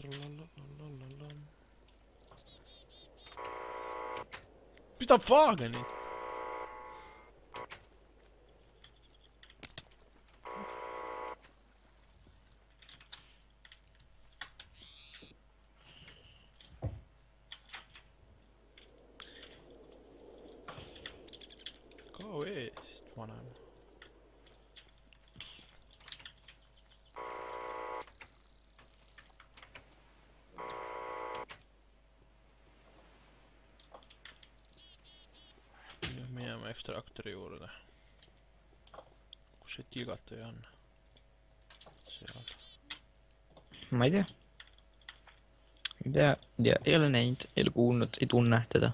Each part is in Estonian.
Mida Fagenit? Kao eest vanem. Nüüd minema ekstraktori juurde. Kus see tilgataja on? Seal. Ma ei tea. Ei ole näinud, ei ole kuulnud, ei tunne teda.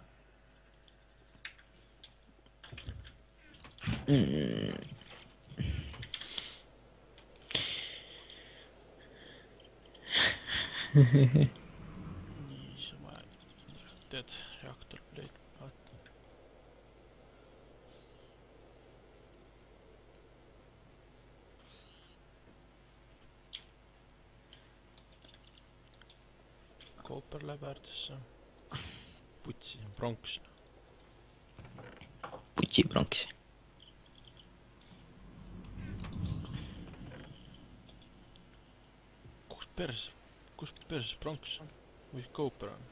Nii, sa vaja. Tead, reaktor plate. Kooper läheb äärtesse. Putsi, pronks. Putsi pronks. Kus perses pronks on? Või kooper on?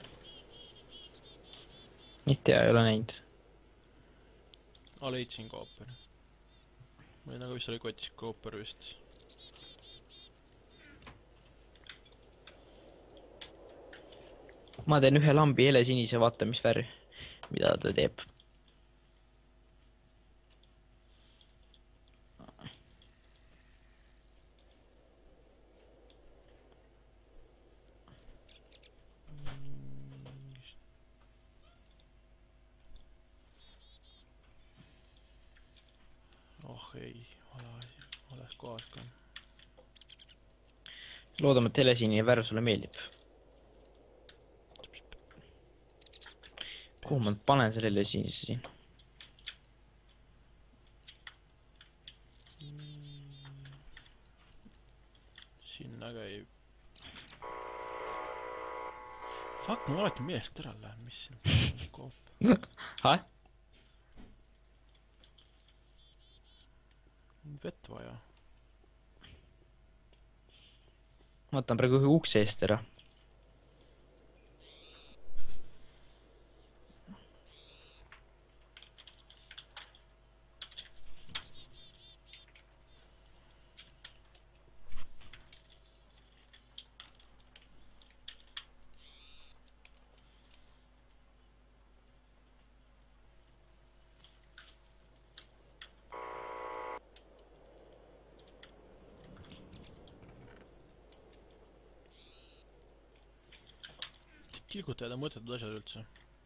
Ei tea, ei ole näinud. Leidsin kooperi. Ma ei nagu vist oli kotis kooper vist. Ma teen ühe lambi helesinise, vaata mis värv, mida ta teeb. Oh ei, vales kohas ka. Loodame, et helesinine värv sulle meeldib. Kuhu ma panen selle helesinise siin? Sinna käib. Fuck, ma alati meelest ära lähen, mis siin koop. Häh? Vett vaja. Ma võtan praegu ühe ukse eest ära. Kilgutajad on mõttetud asjad üldse.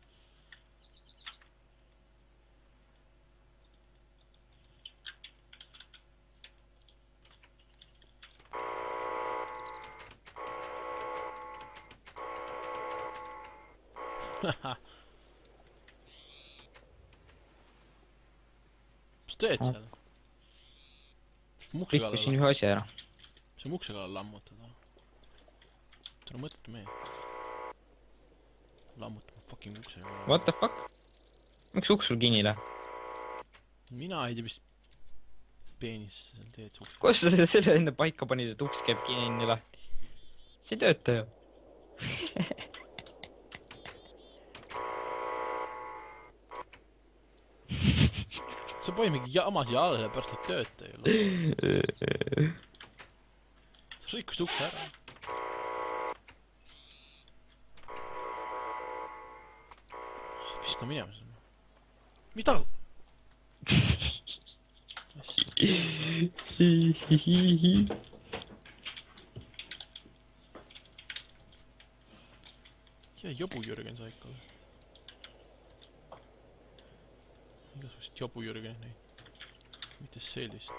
Mis teed seal? Rikkusin ühe asja ära. Mis on ukse kallal lammutada? Tule mõttetu mehe. Lammutama fucking ukse. What the fuck? Miks uks sul kinni läheb? Mina ei tea, mis peenis teed ukse. Kuidas sa selle enne paika panid, et uks käib kinni lahti? See ei tööta ju. Sa pani mingi jamas ja alla, pärast ei tööta ju. Sa rikkusid ukse ära. Viska minema sinna. Mida? Ja jobu Jürgen sa ikka. Igasugust jobu Jürgen neid. Mitte sellist.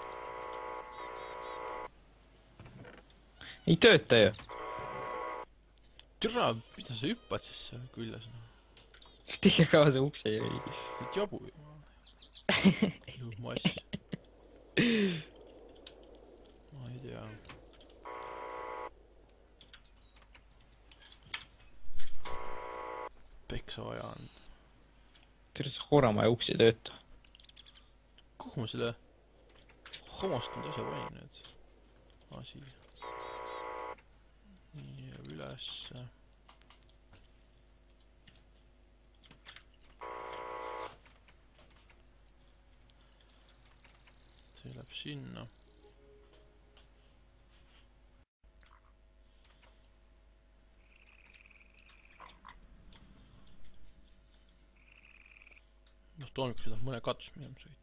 Ei tööta ju. Türa, mida sa hüppad siis seal küljes? Tege kaasa ukse ja Nüüd jobu ju. Mass. Ma ei tea. Kooramaja uks ei tööta. kuhu ma selle homostunud asja panin nüüd? Siia. Nii, ja ülesse. See läheb sinna. Noh, tolmik seda mõne katus minema sõiti.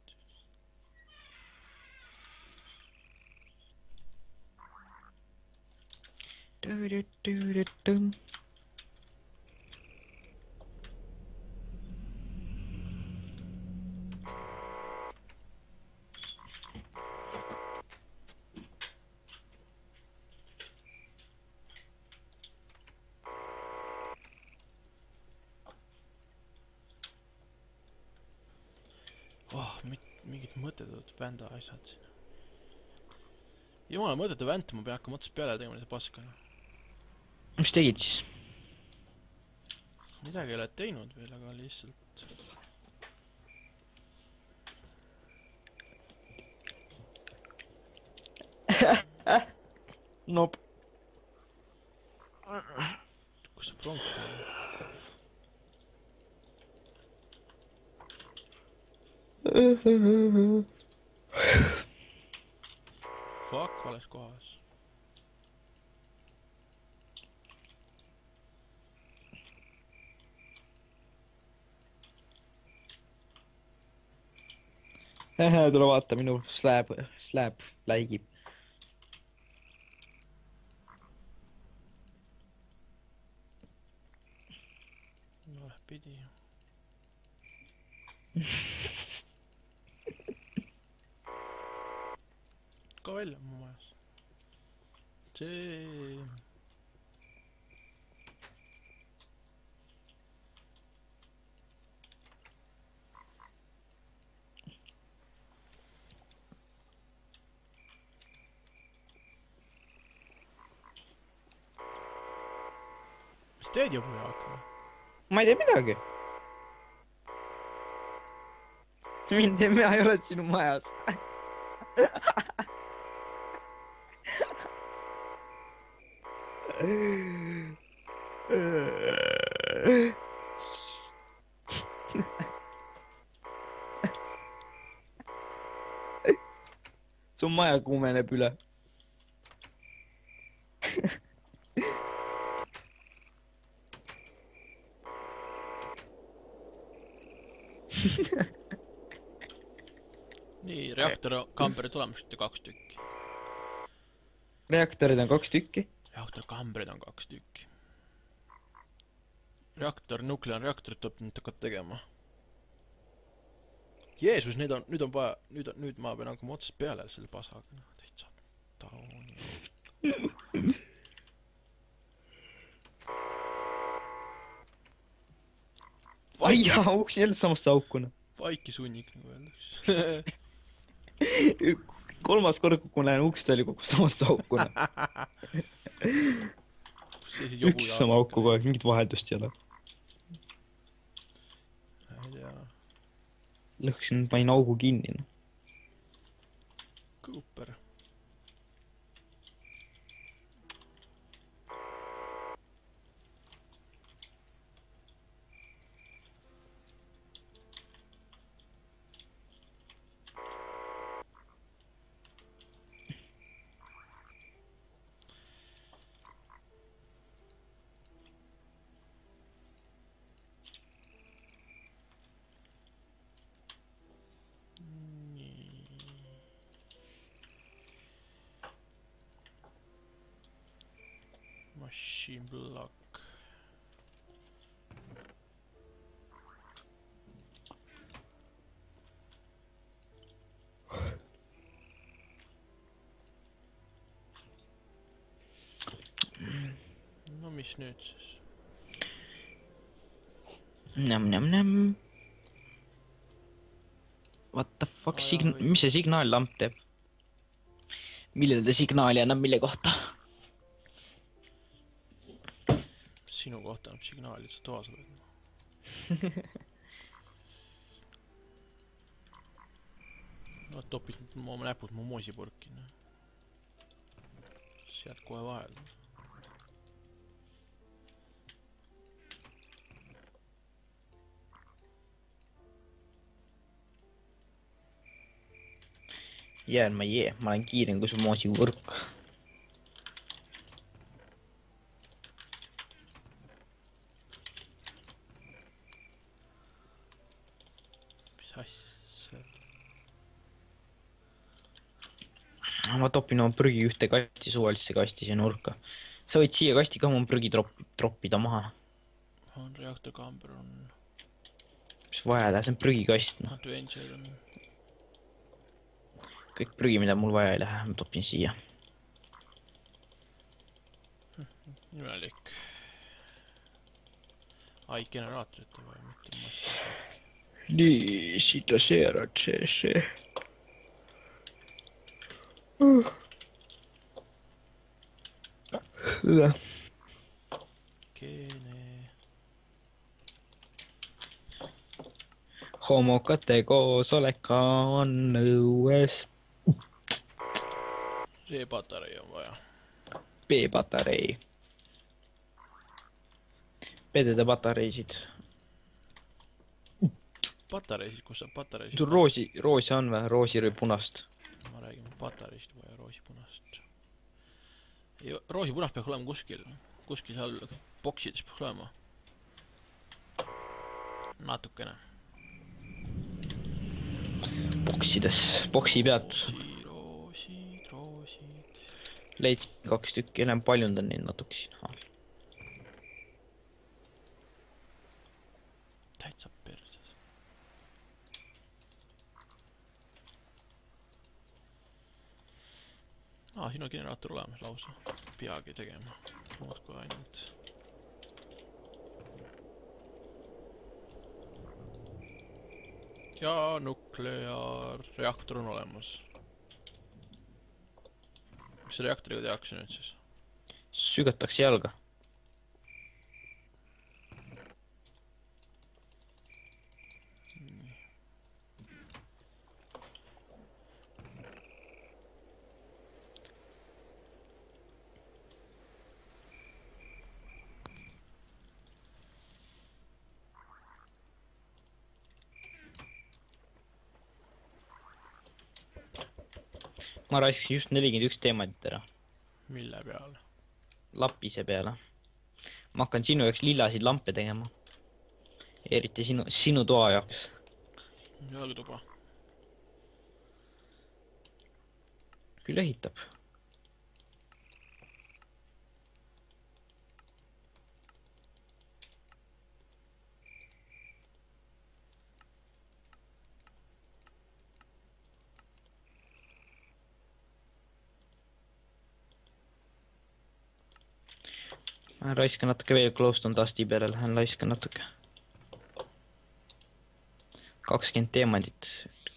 Mingid mõttetud vända asjad siin. Jumala mõttetu vänt, ma pean hakkama otsast peale tegema seda paskana. Mis tegid siis? Midagi ei ole teinud veel, aga lihtsalt... Nope. Kus see pronks on? Fuck, vales kohas. Tule vaata, minu slab läigib. No pidi. Ka välja mu majas. See... Mis teed juba ei hakka? Ma ei tee midagi. Mina ei ole sinu majas. Su maja kuumeneb üle. Nii, reaktorkambrid tulemas 2 tükki. Reaktorid on 2 tükki. Reaktorkambrid on 2 tükki. Nukleaarreaktorit tuleb nüüd hakata tegema. Jeesus, nüüd on vaja, nüüd ma pean hakkama otsast peale selle pasaga. Täitsa tauni. Ai jaa, uks jälle samasse aukuna. Vaiki sunnik, nagu öeldakse. 3. kord, kui ma lähen ukst, oli kogu samasse aukuna. Üks sama auku kogu aeg, mingit vaheldust ei ole. Ei tea. Lõhksin, panin augu kinni. Cooper. Machine block. No mis nüüd siis? Näm. What the fuck, mis see signaallamp teeb? Millele ta signaali annab, mille kohta? Sinu kohta annab signaali, et sa toas oled. topid mu näpud mu moosipurki. Sealt kohe vahel. Jään ma olen kiirem kui su moosipurk. Mis asja? Ma topin oma prügi ühte kasti, suvalisse kasti siia nurka. Sa võid siia kasti ka oma prügi troppida maha. On reaktorkamber on. Mis vaja lähe, see on prügikast. Adventure on. Kõik prügi, mida mul vaja ei lähe, ma topin siia. Imelik. Ai, generaatorit on vaja, mitte massi. Nii, siita seerad see. Hyvä. Gene. Homokate koosoleka on õues. See patarei on vaja. B-patarei. Pedede patareisid. Patareisid, kus saab patareisid? Sul roosi on või? Roosi või punast? Ma räägin patareist vaja roosipunast. Roosipunast peaks olema kuskil seal boksides peaks olema. Natukene. Boksides, boksi peatus. Roosid. Leidsin 2 tükki, enam paljundan neid natuke siin. Täitsa perses. Siin on generaator olemas lausa. Peagi tegema. Muudku ainult. Ja nukleaarreaktor on olemas. Mis see reaktoriga tehakse nüüd siis? Sügatakse jalga. Ma raiskasin just 41 teemandit ära. Mille peale? Lapise peale. Ma hakkan sinu jaoks lillasid lampe tegema. Eriti sinu toa jaoks. Jalgtuba. Küll ehitab. Ma raiskan natuke veel glowstone dusty peale, lähen laiskan natuke. 20 teemandit.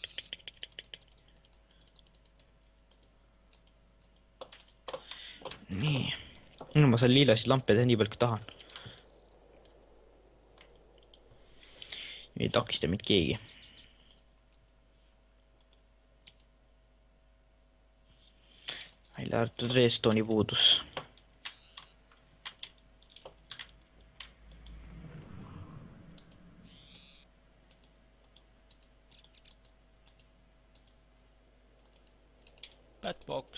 Nii. No ma saan liilasid lampe teha nii palju kui tahan. Ei takista mind keegi. Välja arvatud redstone'i puudus. Batbox.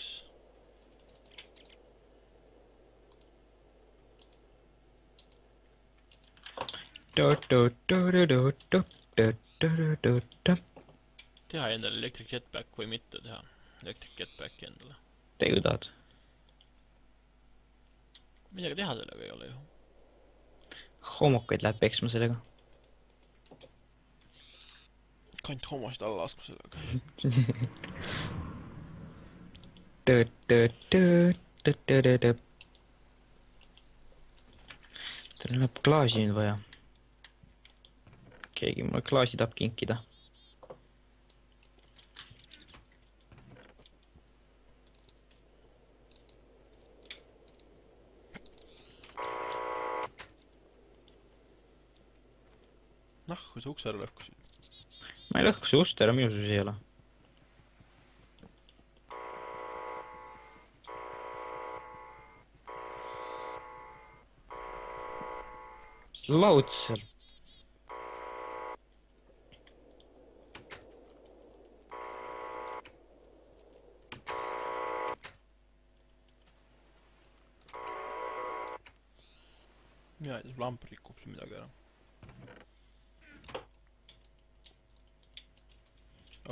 Teha endale electric jetpack või mitte teha electric jetpacki endale. Tegu tahad? Midagi teha sellega ei ole ju. Homokaid läheb peksma sellega. Kant homosid alla laskma sellega. Tal läheb klaasi nüüd vaja. Keegi mulle klaasi tahab kinkida. Noh, kui sa ukse ära lõhkusid. Ma ei lõhku see ust ära, minu sus ei ole. laudselt . ja siis lamp rikub siin midagi ära . okei , vaata öö .